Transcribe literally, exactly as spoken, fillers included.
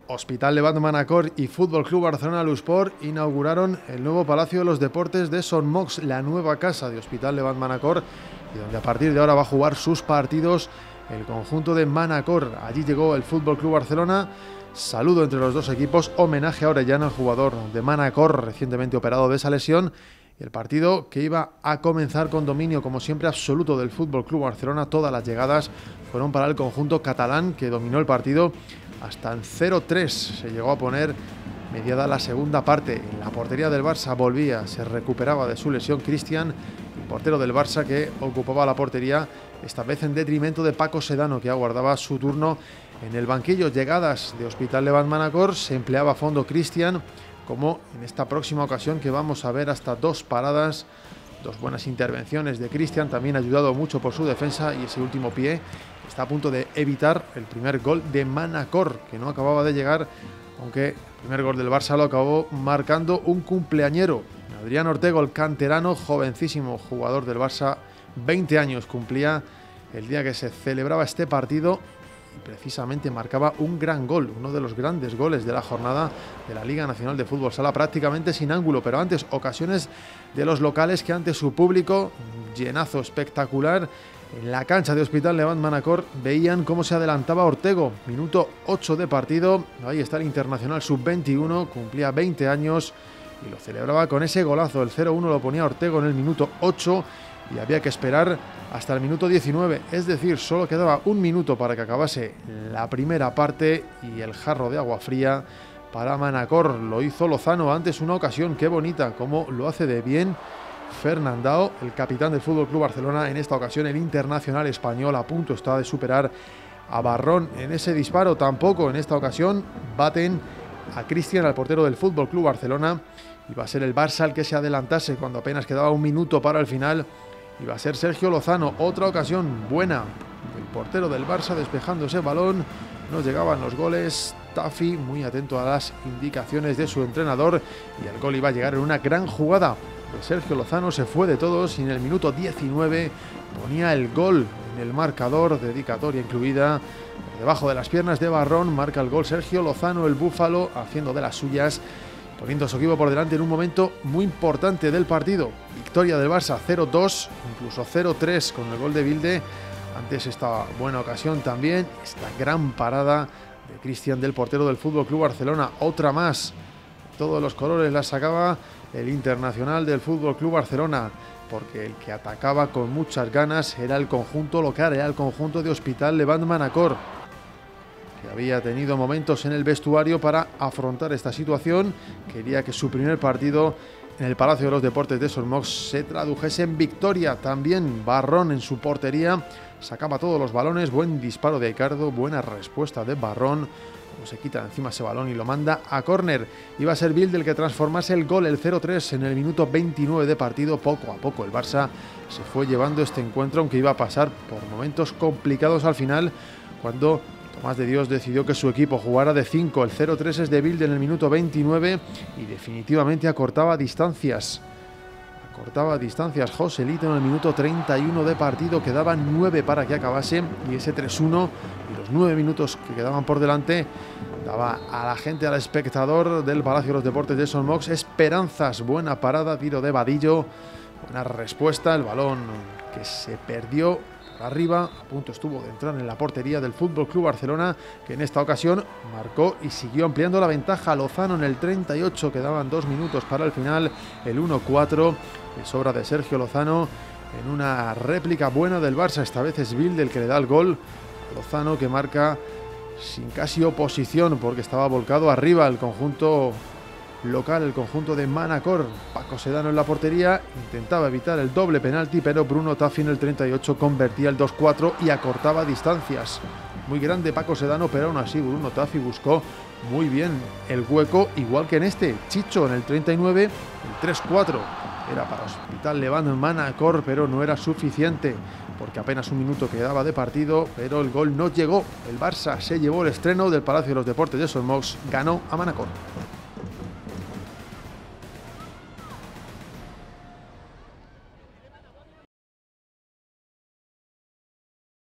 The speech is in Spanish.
Hospital Levant Manacor y Fútbol Club Barcelona Lusport inauguraron el nuevo Palacio de los Deportes de Son Moix, la nueva casa de Hospital Levant Manacor, y donde a partir de ahora va a jugar sus partidos el conjunto de Manacor. Allí llegó el Fútbol Club Barcelona. Saludo entre los dos equipos, homenaje a Orellana, el jugador de Manacor recientemente operado de esa lesión, y el partido que iba a comenzar con dominio, como siempre, absoluto del Fútbol Club Barcelona. Todas las llegadas fueron para el conjunto catalán, que dominó el partido hasta el cero tres. Se llegó a poner mediada la segunda parte. En la portería del Barça volvía, se recuperaba de su lesión Cristian, el portero del Barça, que ocupaba la portería, esta vez en detrimento de Paco Sedano, que aguardaba su turno en el banquillo. Llegadas de Hospital Levant Manacor, se empleaba a fondo Cristian, como en esta próxima ocasión, que vamos a ver hasta dos paradas, dos buenas intervenciones de Cristian, también ayudado mucho por su defensa, y ese último pie está a punto de evitar el primer gol de Manacor, que no acababa de llegar, aunque el primer gol del Barça lo acabó marcando un cumpleañero, Adrián Ortego, el canterano, jovencísimo jugador del Barça, veinte años cumplía el día que se celebraba este partido, y precisamente marcaba un gran gol, uno de los grandes goles de la jornada de la Liga Nacional de Fútbol Sala, prácticamente sin ángulo, pero antes ocasiones de los locales que ante su público, llenazo espectacular en la cancha de Hospital Levant Manacor, veían cómo se adelantaba Ortego. Minuto ocho de partido, ahí está el internacional sub veintiuno, cumplía veinte años y lo celebraba con ese golazo. El cero uno lo ponía Ortego en el minuto ocho y había que esperar hasta el minuto diecinueve, es decir, solo quedaba un minuto para que acabase la primera parte, y el jarro de agua fría para Manacor. Lo hizo Lozano antes, una ocasión, qué bonita, como lo hace de bien Fernandao, el capitán del Fútbol Club Barcelona. En esta ocasión el internacional español a punto está de superar a Barrón en ese disparo. Tampoco en esta ocasión baten a Cristian, al portero del Fútbol Club Barcelona. Iba a ser el Barça el que se adelantase cuando apenas quedaba un minuto para el final. Iba a ser Sergio Lozano. Otra ocasión buena del portero del Barça despejando ese balón. No llegaban los goles. Tafi muy atento a las indicaciones de su entrenador, y el gol iba a llegar en una gran jugada. Sergio Lozano se fue de todos y en el minuto diecinueve ponía el gol en el marcador, dedicatoria incluida. Por debajo de las piernas de Barrón marca el gol Sergio Lozano, el búfalo, haciendo de las suyas, poniendo a su equipo por delante en un momento muy importante del partido. Victoria del Barça cero dos, incluso cero tres con el gol de Bilde. Antes esta buena ocasión también, esta gran parada de Cristian, del portero del Fútbol Club Barcelona. Otra más, todos los colores la sacaba el internacional del Fútbol Club Barcelona, porque el que atacaba con muchas ganas era el conjunto local, era el conjunto de Hospital Levant Manacor, que había tenido momentos en el vestuario para afrontar esta situación. Quería que su primer partido en el Palacio de los Deportes de Son Moix se tradujese en victoria. También Barrón en su portería sacaba todos los balones. Buen disparo de Icardo, buena respuesta de Barrón, como se quita encima ese balón y lo manda a córner. Iba a ser Bilde el que transformase el gol, el cero tres, en el minuto veintinueve de partido. Poco a poco el Barça se fue llevando este encuentro, aunque iba a pasar por momentos complicados al final, cuando Tomás de Dios decidió que su equipo jugara de cinco. El cero tres es de Bilde en el minuto veintinueve y definitivamente acortaba distancias. Acortaba distancias Joselito en el minuto treinta y uno de partido. Quedaban nueve para que acabase, y ese tres uno y los nueve minutos que quedaban por delante daba a la gente, al espectador del Palacio de los Deportes de Son Moix, esperanzas. Buena parada, tiro de Vadillo, buena respuesta, el balón que se perdió arriba, a punto estuvo de entrar en la portería del Fútbol Club Barcelona, que en esta ocasión marcó y siguió ampliando la ventaja. Lozano en el treinta y ocho, quedaban dos minutos para el final, el uno cuatro, de sobra de Sergio Lozano, en una réplica buena del Barça. Esta vez es Bilde el que le da el gol. Lozano, que marca sin casi oposición, porque estaba volcado arriba el conjunto local, el conjunto de Manacor. Paco Sedano en la portería intentaba evitar el doble penalti, pero Bruno Tafi en el treinta y ocho convertía el dos cuatro y acortaba distancias. Muy grande Paco Sedano, pero aún así Bruno Tafi buscó muy bien el hueco, igual que en este. Chicho en el treinta y nueve, el tres cuatro era para Hospital Levant Manacor, pero no era suficiente, porque apenas un minuto quedaba de partido, pero el gol no llegó. El Barça se llevó el estreno del Palacio de los Deportes de Son Moix, ganó a Manacor.